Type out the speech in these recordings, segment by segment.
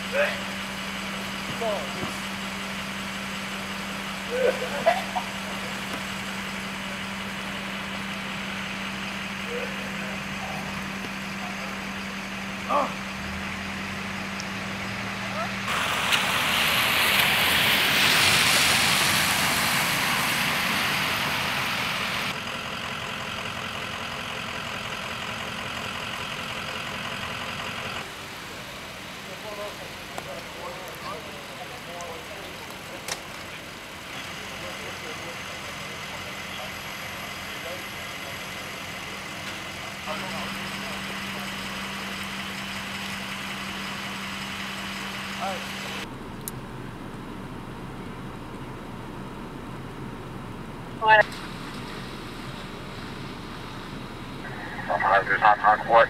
Voilà. 233.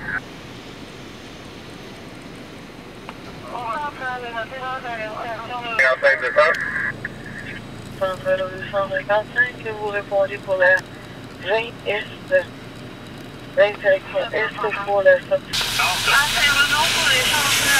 Centre 255, vous répondez pour la 20 Est, 20 direction Est pour la sortie. À Saint-Renaud pour les changements.